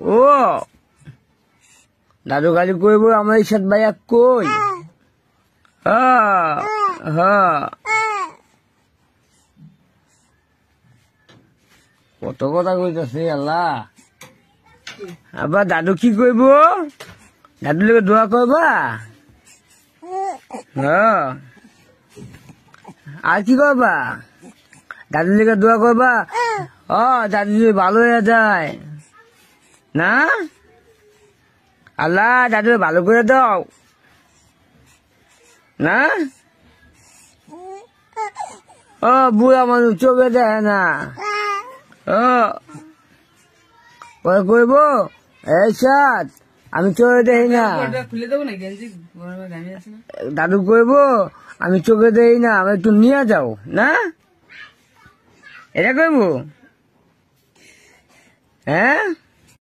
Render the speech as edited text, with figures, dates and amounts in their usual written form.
ও দাদু খালি কইব আমার ইসাদ ভাইয়া কই। হ্যাঁ হ্যাঁ কত কথা কইতাছে আল্লাহ। আবার দাদু কি কইব? দাদু লোকে দোয়া করবা? হ্যাঁ আর কি করবা? দাদু লোকে দোয়া করবা? ও দাদু যদি ভালো হয়ে যায় না? আল্লাহ দাদু ভালো করে দাও না? ও বুড়া মানুষ চোখে দেয় না। পরে কইব এই সাত আমি চোখে দেই না। দাদু কইব আমি চোখে দেই না, আমি একটু নিয়ে যাও না, এটা কইব। হ্যাঁ